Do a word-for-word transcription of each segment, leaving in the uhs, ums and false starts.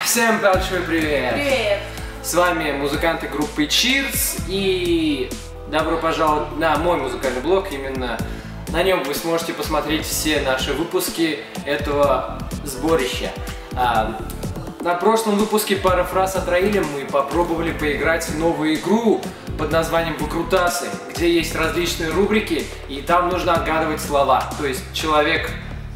Всем большой привет! Привет! С вами музыканты группы Cheers, и добро пожаловать на мой музыкальный блог. Именно на нем вы сможете посмотреть все наши выпуски этого сборища. А, на прошлом выпуске «Пара фраз от Раиля» мы попробовали поиграть в новую игру под названием «Выкрутасы», где есть различные рубрики, и там нужно отгадывать слова. То есть человек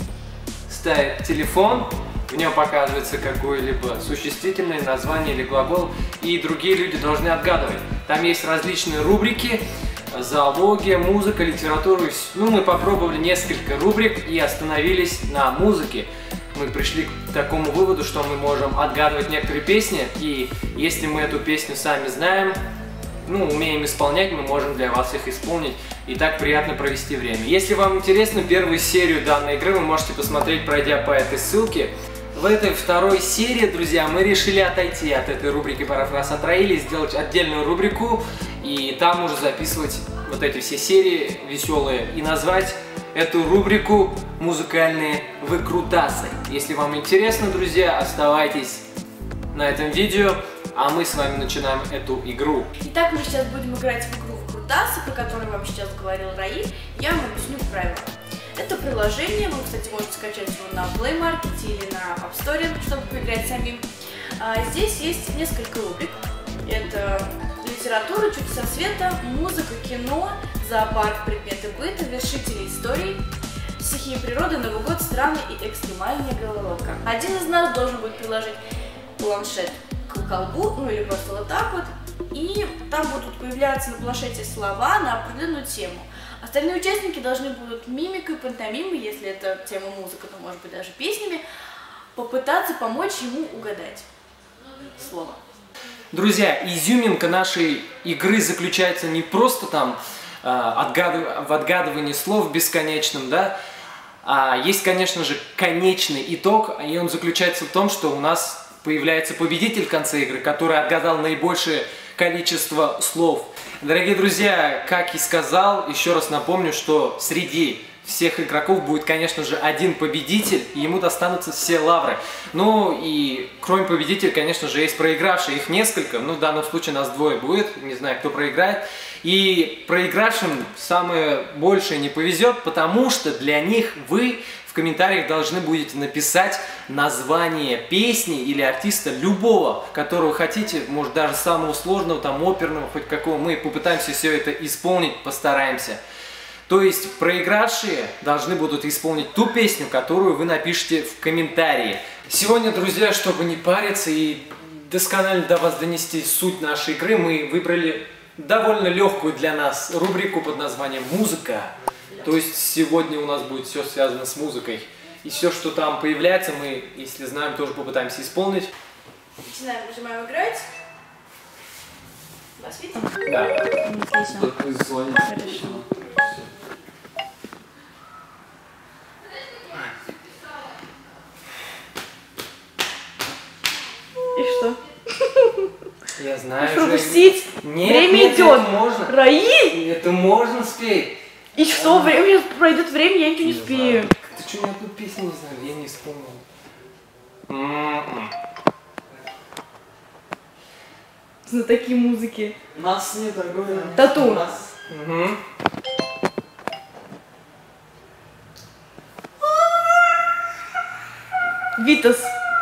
ставит телефон, в нем показывается какое-либо существительное, название или глагол, и другие люди должны отгадывать. Там есть различные рубрики: зоология, музыка, литература. Ну, мы попробовали несколько рубрик и остановились на музыке. Мы пришли к такому выводу, что мы можем отгадывать некоторые песни, и если мы эту песню сами знаем, ну, умеем исполнять, мы можем для вас их исполнить, и так приятно провести время. Если вам интересно первую серию данной игры, вы можете посмотреть, пройдя по этой ссылке. В этой второй серии, друзья, мы решили отойти от этой рубрики «Пара фраз от Раиля» и сделать отдельную рубрику, и там уже записывать вот эти все серии веселые, и назвать эту рубрику «Музыкальные выкрутасы». Если вам интересно, друзья, оставайтесь на этом видео, а мы с вами начинаем эту игру. Итак, мы сейчас будем играть в игру «Выкрутасы», про которую вам сейчас говорил Раиль. Я вам объясню правила. Это приложение, вы, кстати, можете скачать его на Play Market или на App Store, чтобы поиграть самим. А здесь есть несколько рубрик. Это литература, чудеса света, музыка, кино, зоопарк, предметы быта, вершители историй, стихии природы, Новый год, страны и экстремальная головоломка. Один из нас должен будет приложить планшет к колбу, ну или просто вот так вот, и там будут появляться на планшете слова на определенную тему. Остальные участники должны будут мимикой, пантомимой, если это тема музыка, то может быть даже песнями, попытаться помочь ему угадать слово. Друзья, изюминка нашей игры заключается не просто там э, отгадыв... в отгадывании слов бесконечном, да, а есть, конечно же, конечный итог, и он заключается в том, что у нас появляется победитель в конце игры, который отгадал наибольшее количество слов. Дорогие друзья, как и сказал, еще раз напомню, что среди всех игроков будет, конечно же, один победитель, и ему достанутся все лавры. Ну и кроме победителя, конечно же, есть проигравшие, их несколько, ну в данном случае нас двое будет, не знаю, кто проиграет. И проигравшим самое большее не повезет, потому что для них вы в комментариях должны будете написать название песни или артиста любого, которого хотите, может даже самого сложного, там оперного, хоть какого. Мы попытаемся все это исполнить, постараемся. То есть проигравшие должны будут исполнить ту песню, которую вы напишите в комментарии. Сегодня, друзья, чтобы не париться и досконально до вас донести суть нашей игры, мы выбрали довольно легкую для нас рубрику под названием «Музыка». То есть сегодня у нас будет все связано с музыкой. И все, что там появляется, мы, если знаем, тоже попытаемся исполнить. Начинаем, нажимаем играть. Вас видите? Да. Хорошо. И что? Я знаю. Пропустить? Нет, время нет, идет. Это можно. Раиль! Это можно спеть. И что? Время пройдет время, я ничего не, не успею. Знаю. Ты что, ни одну песню не знаю? Я не вспомнил. Знатоки музыки. Нас не такое. Тату. Нас. Угу. Витас.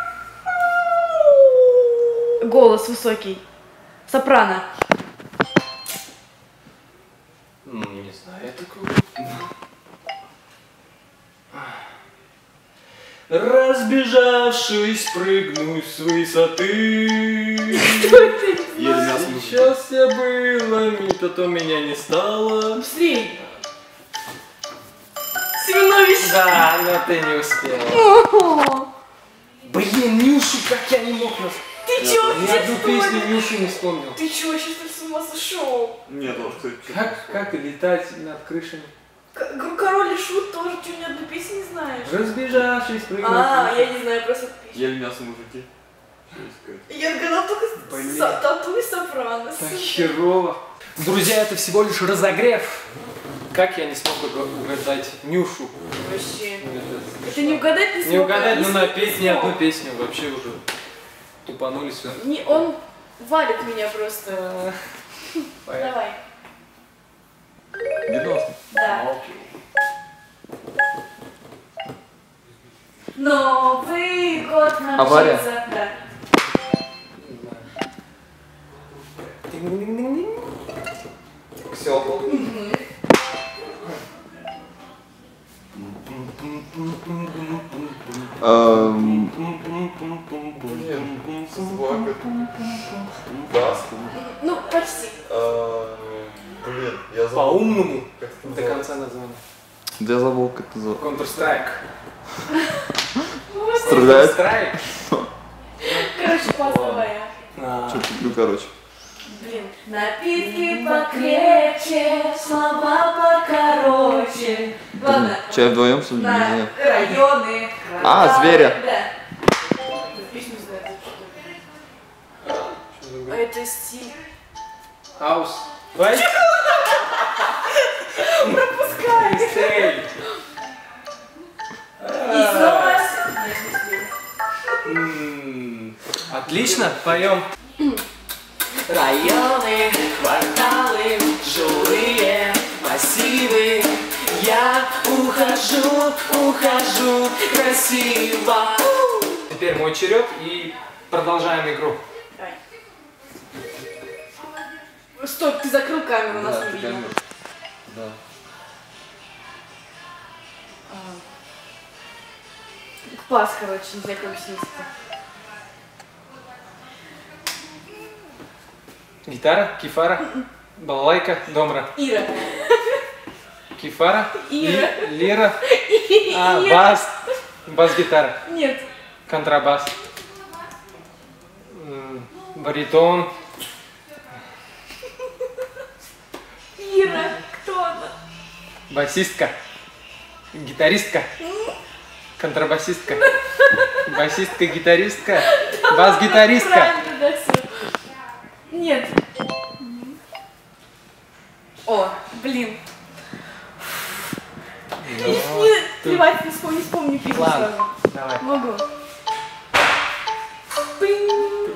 Голос высокий. Сопрано. Ну, не знаю, я такого. Разбежавшись, прыгну с высоты. Сейчас я было, то меня не стало. Быстрей. Семенович. Да, но ты не успела. Блин, Нюшу, как я не мог нас... Ты чё? Ни одну песню Нюшу не вспомнил. Ты чё, сейчас ты с ума сошел? Нет, вот кто Как, как летать над крышами? Король и Шут тоже, что ни одной песни не знаешь? Разбежавшись, прыгнул. А, я не знаю, просто песню. Ели мясо мужики. Я отгадал только Блин. Тату и Сопрано. Так херово. Друзья, это всего лишь разогрев. Как я не смог угадать Нюшу? Вообще. Это, Это не угадать не смог. не угадать, не но смог, напеть не ни одну смог. песню вообще уже тупанули все. Не, он валит меня просто. Давай. девяносто. Да. Новый год Авария? начался. Да. Все. Эм... Бас. Ну, почти. Блин, я забыл. По-умному Как это до конца названия. Да я забыл, как это зовут. Counter-Strike. Стреляет? Counter-Strike? Короче, пас давай. А. Что куплю, короче. Блин. Напитки покрепче, слова покороче. Ладно. Чай вдвоем, что ли? Не На знаю. районы. А, кварталы. зверя. Да. Песню знаю. А это стиль. Хаус. Давай. Пропускай. Быстрей. И снова. М, Отлично, поем. Районы, кварталы, жилые массивы. Я ухожу, ухожу красиво. Теперь мой черед и продолжаем игру. Давай. Стой, ты закрыл камеру, нас Да, не ты видно. камеру. Да. Пас, короче, не знаю, как объяснить. Гитара, кифара, балалайка, домра. Ира. Кифара, Ира. ли- лира, а, Ира. бас, бас-гитара, Нет. контрабас, м, баритон, Ира. Кто она? басистка, гитаристка, контрабасистка, басистка, гитаристка, бас-гитаристка. Правильно, да, все. Нет. О, блин. Нет, плевать, не вспомню, не вспомню песню Ладно. сразу. Давай. Могу. Пинь,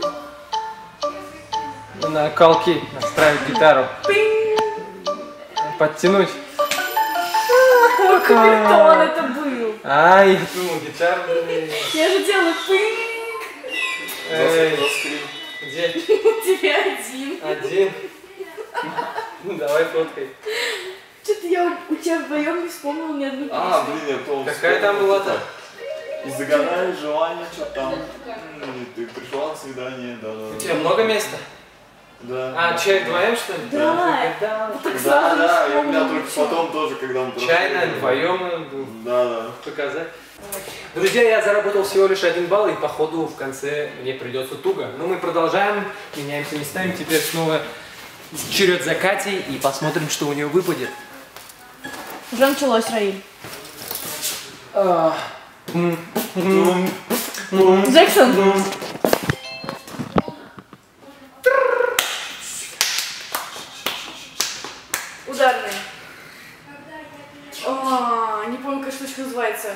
На колки настраивать гитару, пинь. подтянуть. Ой, камертон это был. А, я думал, гитару. Я же делаю пинь. Эй, где? Тебе один. Один. Давай фоткай. Что-то я у тебя вдвоем не вспомнила ни одну песню. А, блин, я помню. Какая там была-то? И загадали желание, что там. М, и Ты пришла на свидание, да, да. У тебя много места? Да. А, чай вдвоем, что ли? Да. Да. Вот так Да, сразу не да, и у меня вспомнила только ничего. потом тоже, когда мы прошли. Чайная, вдвоем Да, да. показать. Друзья, я заработал всего лишь один балл, и походу в конце мне придется туго. Но мы продолжаем, меняемся местами. Теперь снова черед за Катей, и посмотрим, что у нее выпадет. Уже началось, Раиль. А, м, Джексон. Ударный. А, не помню, как штучка называется.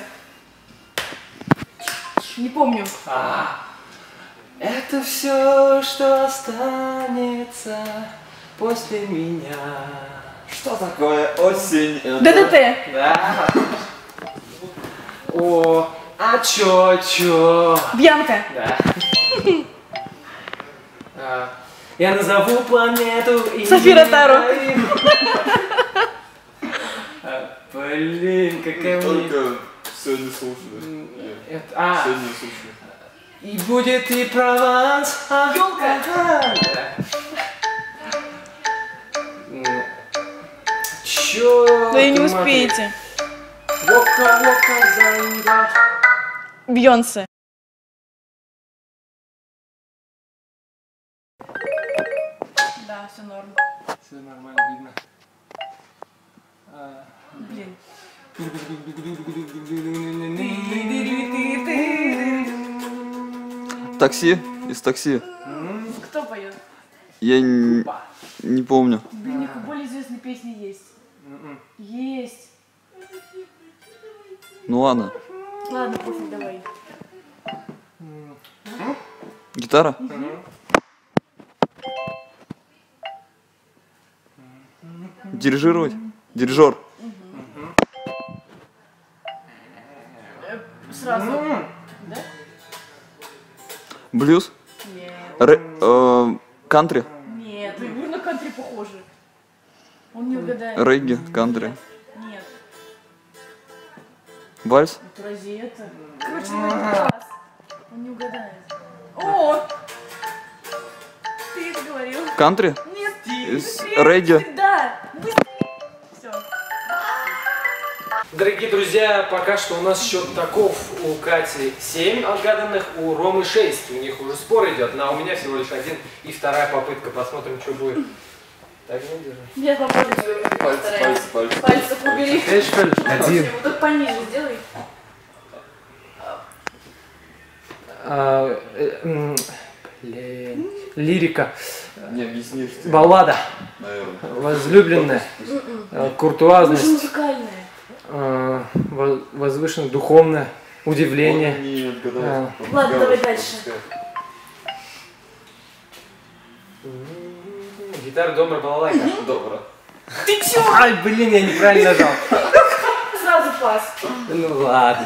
Не помню. а, это все, что останется после меня. Что такое осень? Это- ДДТ. Да. О, а чё, чё? Бьянка. Да. А, я назову планету и... София Ротару. А, Блин, какая мне... Только сегодня слушали. Это- А, Сегодня слушали. и будет и Прованс. а, Ёлка. ага, да. М, Чё? Да и не ты, мать? успеете. Вока, вока, занга. Бьонсе. Да, все норм. Все нормально видно. А, Блин. Такси? Из такси. Кто поет? Я н- Па. не помню. Блин, у них более известные песни есть. М-м. Есть. Ну ладно. Ладно, пофиг, давай. Гитара? Дирижировать? Дирижер? Сразу. Да? Блюз? Нет. Ре- э, кантри? Нет, вы на кантри похожи. Он не угадает. Регги? Кантри? Нет. Вальс? Это разве это? Короче, ну это класс. Он не угадает. О! Ты это говорил. Кантри? Нет. Из Быстрее, регги? быстрее, да. Быстрее. Все. Дорогие друзья, пока что у нас счет таков. У Кати семь отгаданных, у Ромы шесть. У них уже спор идет, но у меня всего лишь один и вторая попытка. Посмотрим, что будет. Так, не держи. Нет, попробуй. Пальцы, пальцы, пальцы. Пальцы убери. Один. Вот так пониже сделай. А, э, м, блин. Лирика. Не объяснишь ты, Баллада. наверное. Возлюбленная. э, Мы же Куртуазность. музыкальные. э, во- Возвышенное, духовное. Удивление. Он не отгадает. А. Он Ладно, галочку давай дальше. пускает. Гитара, домра, балалайка. Добро. Ты чё? Ай, блин, я неправильно нажал. Сразу пас. Ну ладно.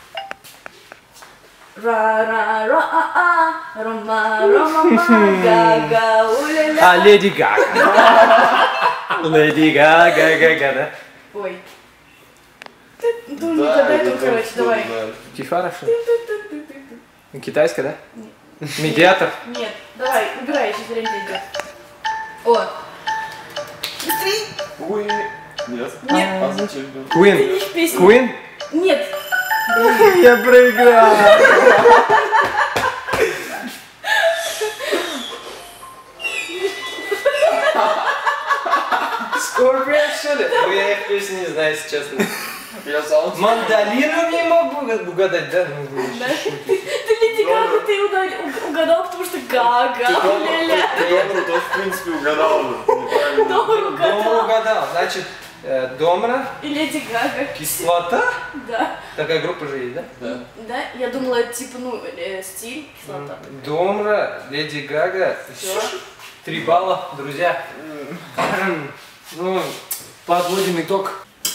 Ра-ра-ра-а-а, рома-рома-ма, га-га-у-ля-ля. А, Леди Гага. Леди Гага, Гага, да? Ой. Ты ну, не угадай, это ну, короче, точно давай. знаю. Тифара, что ли? Китайская, да? Медиатор. Нет, давай, убирай, сейчас время идет. О. Быстрей. Уи. Нет. Нет. А зачем? Ты Queen. не в песне. Queen? Нет. Я проиграл. Scorpion, что ли? Ну, я их песни не знаю, если честно. Я сам. Мандолину не могу угадать, да? Ну, вы Да? шутите. Ты, ты Леди Гагу ты угадал, угадал, потому что Гага, ля-ля. Ты добро тоже, в принципе, угадал бы. Неправильно. Дома Дома угадал. угадал. Значит, э, Домра, И Леди Гага. кислота. Да. Такая группа же есть, да? Да. Да? Я думала, это типа, ну, э, стиль, кислота. Домра, Леди Гага. Всё. Три балла, друзья. Ну, подводим итог.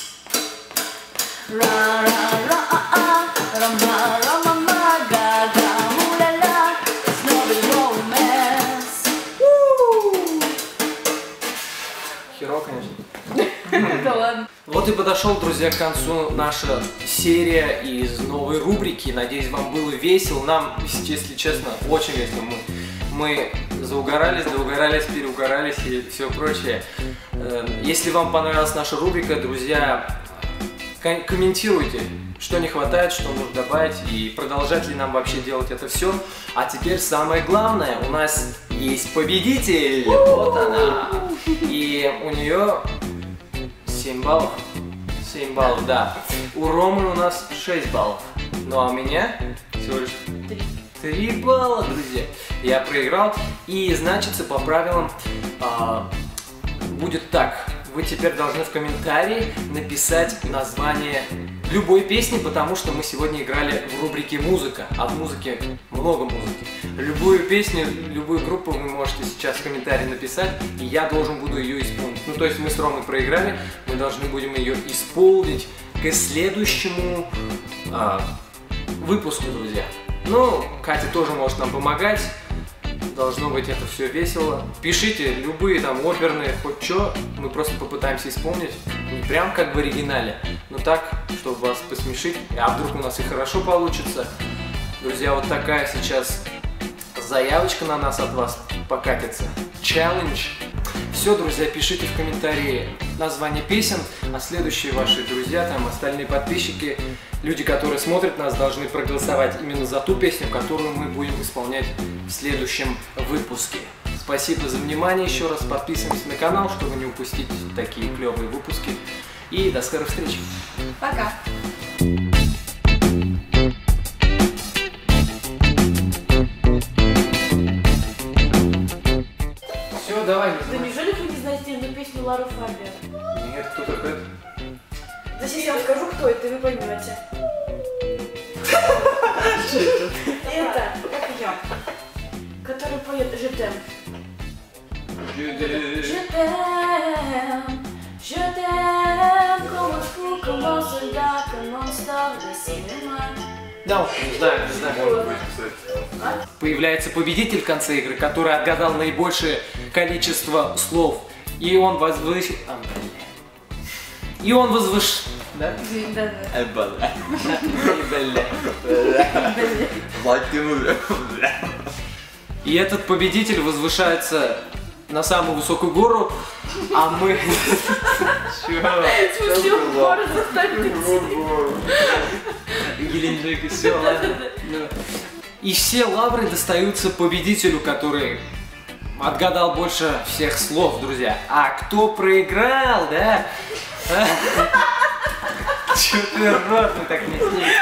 Ра-ра-ра-а-а, рома-рома-ма, га-га-у-ля-ля, Snowy Romance. У. Херово, конечно. Да ладно. Вот и подошел, друзья, к концу наша серия из новой рубрики. Надеюсь, вам было весело. Нам, если честно, очень весело. Мы, мы заугорались, доугорались, переугорались и все прочее. Э, Если вам понравилась наша рубрика, друзья, ком- комментируйте, что не хватает, что нужно добавить и продолжать ли нам вообще делать это все. А теперь самое главное, у нас есть победитель. Вот она. И у нее семь баллов. семь баллов, да. У Ромы у нас шесть баллов. Ну а у меня всего лишь Три. три балла, друзья. Я проиграл. И значится по правилам а, будет так. Вы теперь должны в комментарии написать название любой песни, потому что мы сегодня играли в рубрике «Музыка». А в музыке много музыки. Любую песню, любую группу вы можете сейчас в комментарии написать, и я должен буду ее исполнить. Ну, то есть мы с Ромой проиграли, мы должны будем ее исполнить к следующему а, выпуску, друзья. Ну, Катя тоже может нам помогать. Должно быть это все весело. Пишите любые там оперные, хоть что, мы просто попытаемся исполнить. Не прям как в оригинале, но так, чтобы вас посмешить. А вдруг у нас и хорошо получится. Друзья, вот такая сейчас заявочка на нас от вас покатится. Челлендж. Все, друзья, пишите в комментарии название песен, а следующие ваши друзья, там остальные подписчики, люди, которые смотрят нас, должны проголосовать именно за ту песню, которую мы будем исполнять в следующем выпуске. Спасибо за внимание еще раз, подписываемся на канал, чтобы не упустить такие клевые выпуски. И до скорых встреч! Пока. Все, давай. Да неужели вы не знаете одну песню Лары Фабиан? Нет, кто такой? Да сейчас я вам скажу, кто это, и вы поймете. Это, как ее? Je t'aime. Je t'aime. Je t'aime. Comme un fou, comme un soldat, comme un star de cinéma. Да, не знаю, не знаю. Может быть, кстати. Появляется победитель в конце игры, который отгадал наибольшее количество слов. И он возвыш... а, И он возвыш... Да? Да, да. Эббала. И этот победитель возвышается на самую высокую гору, а мы... Чё? В смысле, он город заставит Геленджик и все, ладно. Ну. И все лавры достаются победителю, который отгадал больше всех слов, друзья. А кто проиграл, да? Чё ты рот, мы так не с ней.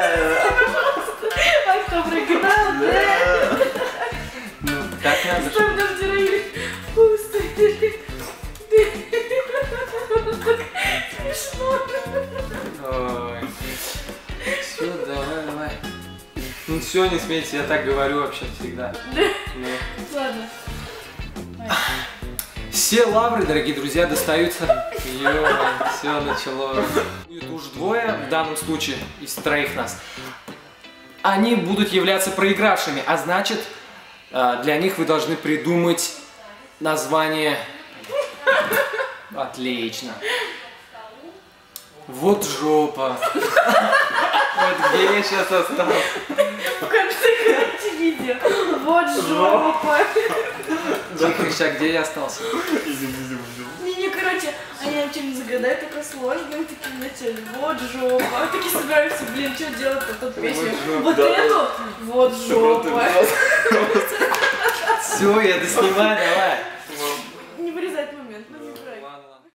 А кто проиграл? Ну, так надо. Что в дом деревьев? Пусто. Смешно. Ой. Все, давай, давай. Ну все, не смейте, я так говорю вообще всегда. Ну. Ладно. Все лавры, дорогие друзья, достаются. Ё-моё, все началось. Это уж двое, в данном случае, из троих нас. Они будут являться проигравшими, а значит, для них вы должны придумать название. Отлично. Вот жопа. Вот где я сейчас остался. В конце, короче, видео. Вот жопа. Тихо, где я остался? Не-не, короче, они нам что-нибудь загадают, такое сложное, такие начали. Вот жопа. Такие собираются, блин, что делать-то тут песню? Вот эту? Вот жопа. Все, я доснимаю, давай.